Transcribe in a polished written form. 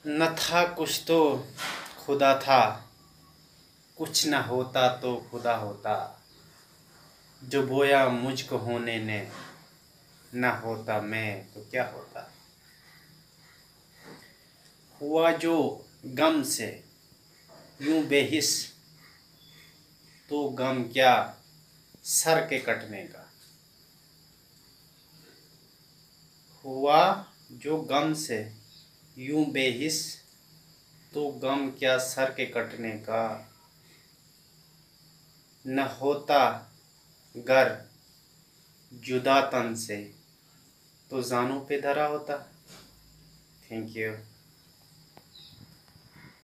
न था कुछ तो खुदा था, कुछ न होता तो खुदा होता। जो बोया मुझको होने ने, न होता मैं तो क्या होता। हुआ जो गम से यूं बेहिस, तो गम क्या सर के कटने का। हुआ जो गम से यूं बेहिस, तो गम क्या सर के कटने का। न होता गर जुदा तन से, तो जानों पे धरा होता। Thank you.